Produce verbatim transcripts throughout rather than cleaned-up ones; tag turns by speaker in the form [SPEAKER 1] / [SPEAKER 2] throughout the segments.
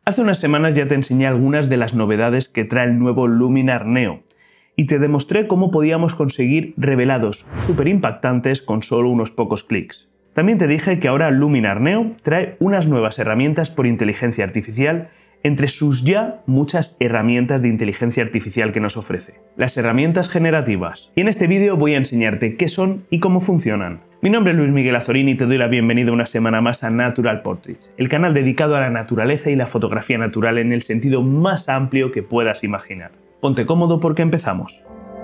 [SPEAKER 1] Hace unas semanas ya te enseñé algunas de las novedades que trae el nuevo Luminar Neo y te demostré cómo podíamos conseguir revelados súper impactantes con solo unos pocos clics. También te dije que ahora Luminar Neo trae unas nuevas herramientas por inteligencia artificial entre sus ya muchas herramientas de inteligencia artificial que nos ofrece, las herramientas generativas. Y en este vídeo voy a enseñarte qué son y cómo funcionan. Mi nombre es Luis Miguel Azorín y te doy la bienvenida una semana más a Natural Portraits, el canal dedicado a la naturaleza y la fotografía natural en el sentido más amplio que puedas imaginar. Ponte cómodo porque empezamos.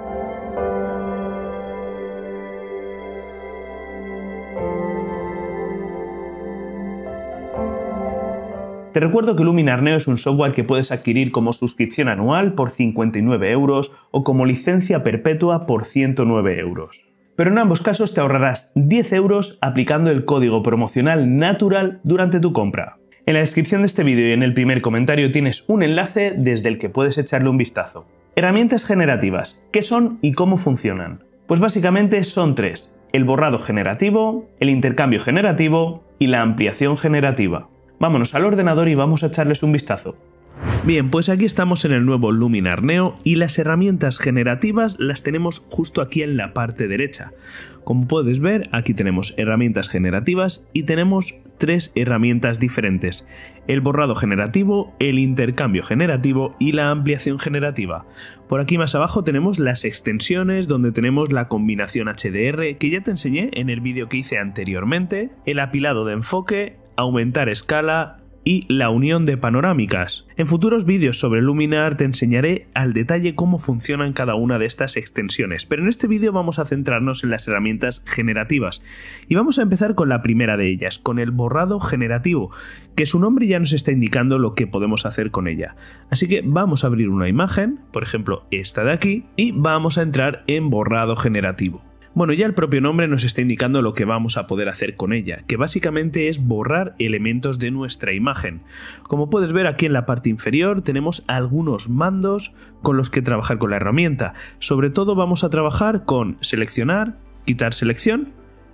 [SPEAKER 1] Te recuerdo que Luminar Neo es un software que puedes adquirir como suscripción anual por cincuenta y nueve euros o como licencia perpetua por ciento nueve euros. Pero en ambos casos te ahorrarás diez euros aplicando el código promocional Natural durante tu compra. En la descripción de este vídeo y en el primer comentario tienes un enlace desde el que puedes echarle un vistazo. Herramientas generativas. ¿Qué son y cómo funcionan? Pues básicamente son tres: el borrado generativo, el intercambio generativo y la ampliación generativa. Vámonos al ordenador y vamos a echarles un vistazo. Bien, pues aquí estamos en el nuevo Luminar Neo y las herramientas generativas las tenemos justo aquí en la parte derecha. Como puedes ver, aquí tenemos herramientas generativas y tenemos tres herramientas diferentes: el borrado generativo, el intercambio generativo y la ampliación generativa. Por aquí más abajo tenemos las extensiones, donde tenemos la combinación H D R que ya te enseñé en el vídeo que hice anteriormente, el apilado de enfoque, aumentar escala y la unión de panorámicas. En futuros vídeos sobre Luminar te enseñaré al detalle cómo funcionan cada una de estas extensiones, pero en este vídeo vamos a centrarnos en las herramientas generativas y vamos a empezar con la primera de ellas, con el borrado generativo, que su nombre ya nos está indicando lo que podemos hacer con ella. Así que vamos a abrir una imagen, por ejemplo esta de aquí, y vamos a entrar en borrado generativo. Bueno, ya el propio nombre nos está indicando lo que vamos a poder hacer con ella, que básicamente es borrar elementos de nuestra imagen. Como puedes ver aquí en la parte inferior tenemos algunos mandos con los que trabajar con la herramienta. Sobre todo vamos a trabajar con seleccionar, quitar selección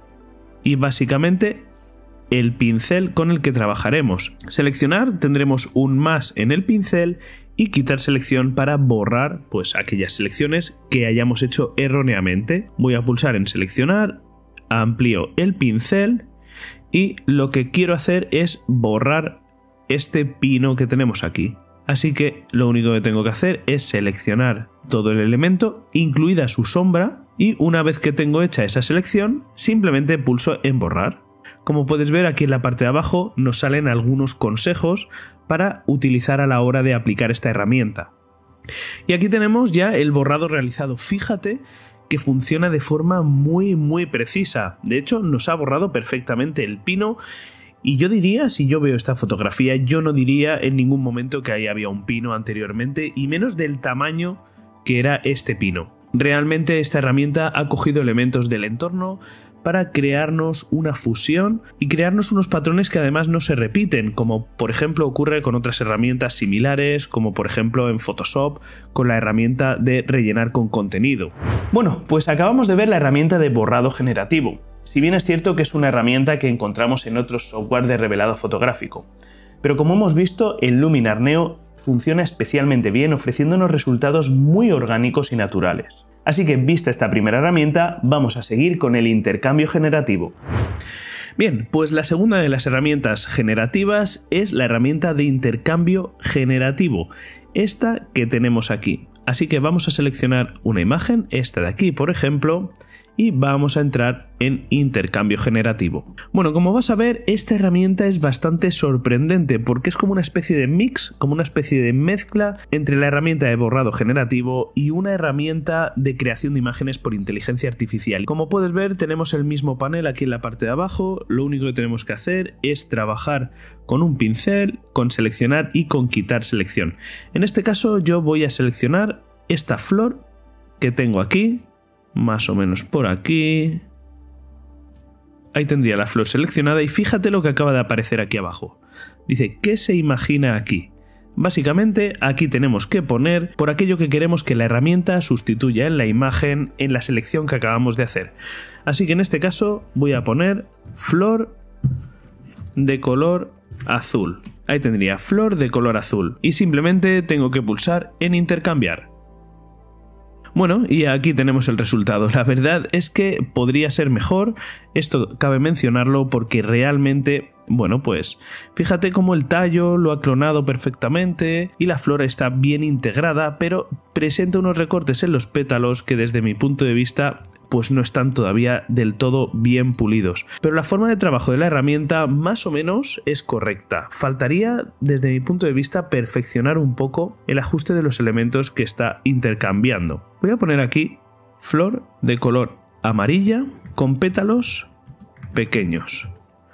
[SPEAKER 1] y básicamente el pincel con el que trabajaremos. Seleccionar, tendremos un más en el pincel, y quitar selección para borrar pues aquellas selecciones que hayamos hecho erróneamente. Voy a pulsar en seleccionar, amplío el pincel y lo que quiero hacer es borrar este pino que tenemos aquí. Así que lo único que tengo que hacer es seleccionar todo el elemento, incluida su sombra, y una vez que tengo hecha esa selección, simplemente pulso en borrar. Como puedes ver aquí en la parte de abajo nos salen algunos consejos para utilizar a la hora de aplicar esta herramienta. Y aquí tenemos ya el borrado realizado. Fíjate que funciona de forma muy muy precisa. De hecho nos ha borrado perfectamente el pino y yo diría, si yo veo esta fotografía, yo no diría en ningún momento que ahí había un pino anteriormente y menos del tamaño que era este pino. Realmente esta herramienta ha cogido elementos del entorno para crearnos una fusión y crearnos unos patrones que además no se repiten, como por ejemplo ocurre con otras herramientas similares, como por ejemplo en Photoshop con la herramienta de rellenar con contenido. Bueno, pues acabamos de ver la herramienta de borrado generativo. Si bien es cierto que es una herramienta que encontramos en otros software de revelado fotográfico, pero como hemos visto, el Luminar Neo funciona especialmente bien, ofreciéndonos resultados muy orgánicos y naturales. Así que, vista esta primera herramienta, vamos a seguir con el intercambio generativo. Bien, pues la segunda de las herramientas generativas es la herramienta de intercambio generativo, esta que tenemos aquí. Así que vamos a seleccionar una imagen, esta de aquí por ejemplo, y vamos a entrar en intercambio generativo. Bueno, como vas a ver, esta herramienta es bastante sorprendente porque es como una especie de mix, como una especie de mezcla entre la herramienta de borrado generativo y una herramienta de creación de imágenes por inteligencia artificial. Como puedes ver, tenemos el mismo panel aquí en la parte de abajo. Lo único que tenemos que hacer es trabajar con un pincel, con seleccionar y con quitar selección. En este caso yo voy a seleccionar esta flor que tengo aquí, más o menos por aquí. Ahí tendría la flor seleccionada y fíjate lo que acaba de aparecer aquí abajo. Dice, ¿qué se imagina aquí? Básicamente aquí tenemos que poner por aquello que queremos que la herramienta sustituya en la imagen en la selección que acabamos de hacer. Así que en este caso voy a poner flor de color azul. Ahí tendría flor de color azul y simplemente tengo que pulsar en intercambiar. Bueno, y aquí tenemos el resultado. La verdad es que podría ser mejor, esto cabe mencionarlo porque realmente, bueno, pues fíjate cómo el tallo lo ha clonado perfectamente y la flor está bien integrada, pero presenta unos recortes en los pétalos que desde mi punto de vista pues no están todavía del todo bien pulidos. Pero la forma de trabajo de la herramienta más o menos es correcta. Faltaría, desde mi punto de vista, perfeccionar un poco el ajuste de los elementos que está intercambiando. Voy a poner aquí flor de color amarilla con pétalos pequeños.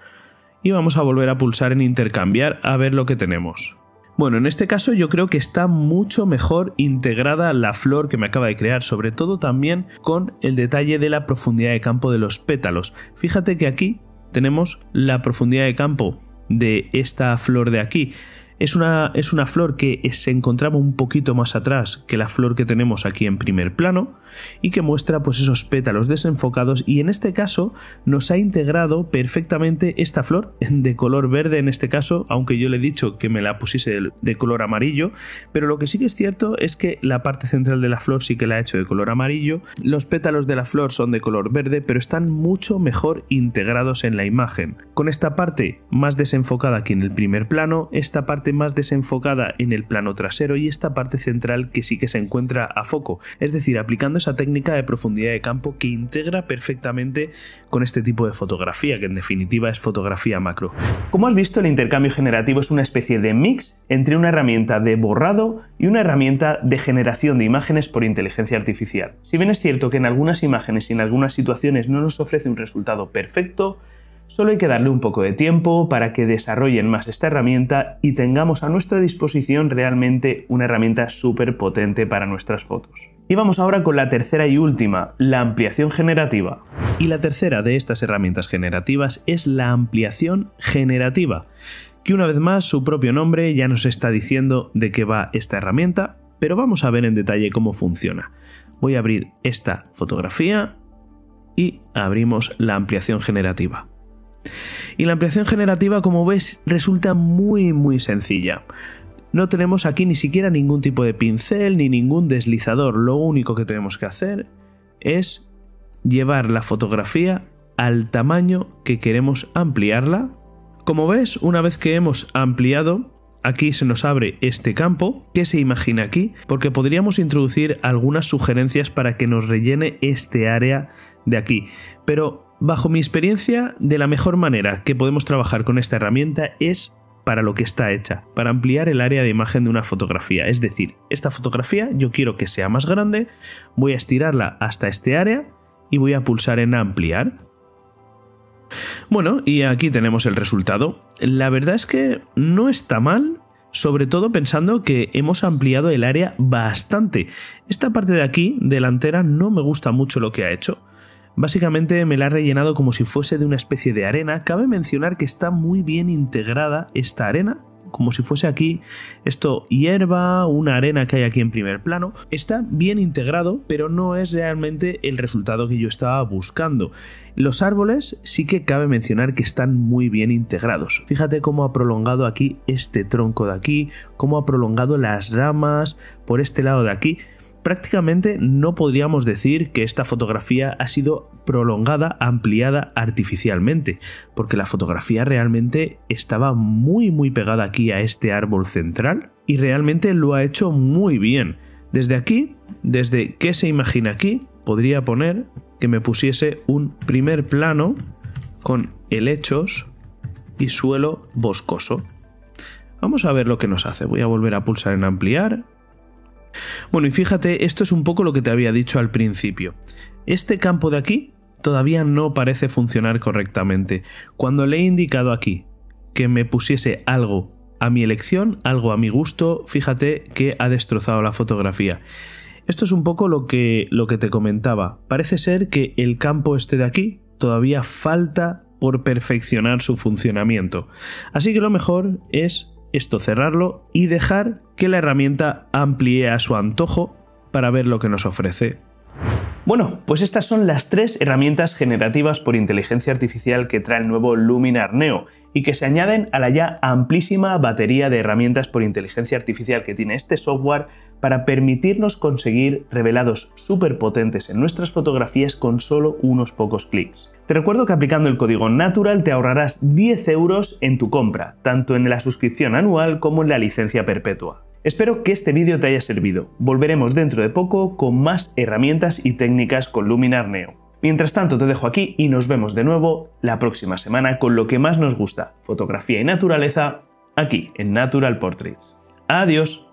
[SPEAKER 1] Y vamos a volver a pulsar en intercambiar a ver lo que tenemos. Bueno, en este caso yo creo que está mucho mejor integrada la flor que me acaba de crear, sobre todo también con el detalle de la profundidad de campo de los pétalos. Fíjate que aquí tenemos la profundidad de campo de esta flor de aquí. Es una, es una flor que se encontraba un poquito más atrás que la flor que tenemos aquí en primer plano y que muestra pues esos pétalos desenfocados, y en este caso nos ha integrado perfectamente esta flor de color verde en este caso, aunque yo le he dicho que me la pusiese de color amarillo, pero lo que sí que es cierto es que la parte central de la flor sí que la ha hecho de color amarillo, los pétalos de la flor son de color verde, pero están mucho mejor integrados en la imagen, con esta parte más desenfocada aquí en el primer plano, esta parte más desenfocada en el plano trasero y esta parte central que sí que se encuentra a foco, es decir, aplicando esa técnica de profundidad de campo que integra perfectamente con este tipo de fotografía, que en definitiva es fotografía macro. Como has visto, el intercambio generativo es una especie de mix entre una herramienta de borrado y una herramienta de generación de imágenes por inteligencia artificial. Si bien es cierto que en algunas imágenes y en algunas situaciones no nos ofrece un resultado perfecto, solo hay que darle un poco de tiempo para que desarrollen más esta herramienta y tengamos a nuestra disposición realmente una herramienta súper potente para nuestras fotos. Y vamos ahora con la tercera y última, la ampliación generativa. Y la tercera de estas herramientas generativas es la ampliación generativa, que una vez más su propio nombre ya nos está diciendo de qué va esta herramienta, pero vamos a ver en detalle cómo funciona. Voy a abrir esta fotografía y abrimos la ampliación generativa. Y la ampliación generativa, como ves, resulta muy muy sencilla. No tenemos aquí ni siquiera ningún tipo de pincel ni ningún deslizador. Lo único que tenemos que hacer es llevar la fotografía al tamaño que queremos ampliarla. Como ves, una vez que hemos ampliado, aquí se nos abre este campo que se imagina aquí, porque podríamos introducir algunas sugerencias para que nos rellene este área de aquí. Pero bajo mi experiencia, de la mejor manera que podemos trabajar con esta herramienta es para lo que está hecha, para ampliar el área de imagen de una fotografía. Es decir, esta fotografía yo quiero que sea más grande, voy a estirarla hasta este área y voy a pulsar en ampliar. Bueno, y aquí tenemos el resultado. La verdad es que no está mal, sobre todo pensando que hemos ampliado el área bastante. Esta parte de aquí, delantera, no me gusta mucho lo que ha hecho. Básicamente me la ha rellenado como si fuese de una especie de arena. Cabe mencionar que está muy bien integrada esta arena, como si fuese aquí esto hierba, una arena que hay aquí en primer plano. Está bien integrado, pero no es realmente el resultado que yo estaba buscando. Los árboles sí que cabe mencionar que están muy bien integrados. Fíjate cómo ha prolongado aquí este tronco de aquí, cómo ha prolongado las ramas por este lado de aquí. Prácticamente no podríamos decir que esta fotografía ha sido prolongada, ampliada artificialmente, porque la fotografía realmente estaba muy muy pegada aquí a este árbol central y realmente lo ha hecho muy bien. Desde aquí, desde qué se imagina aquí, podría poner que me pusiese un primer plano con helechos y suelo boscoso. Vamos a ver lo que nos hace. Voy a volver a pulsar en ampliar. Bueno, y fíjate, esto es un poco lo que te había dicho al principio. Este campo de aquí todavía no parece funcionar correctamente. Cuando le he indicado aquí que me pusiese algo a mi elección, algo a mi gusto, fíjate que ha destrozado la fotografía. Esto es un poco lo que, lo que te comentaba. Parece ser que el campo este de aquí todavía falta por perfeccionar su funcionamiento. Así que lo mejor es esto, cerrarlo y dejar que la herramienta amplíe a su antojo para ver lo que nos ofrece. Bueno, pues estas son las tres herramientas generativas por inteligencia artificial que trae el nuevo Luminar Neo. y que se añaden a la ya amplísima batería de herramientas por inteligencia artificial que tiene este software para permitirnos conseguir revelados súper potentes en nuestras fotografías con solo unos pocos clics. Te recuerdo que aplicando el código NATURAL te ahorrarás diez euros en tu compra, tanto en la suscripción anual como en la licencia perpetua. Espero que este vídeo te haya servido. Volveremos dentro de poco con más herramientas y técnicas con Luminar Neo. Mientras tanto te dejo aquí y nos vemos de nuevo la próxima semana con lo que más nos gusta, fotografía y naturaleza, aquí en Natural Portraits. ¡Adiós!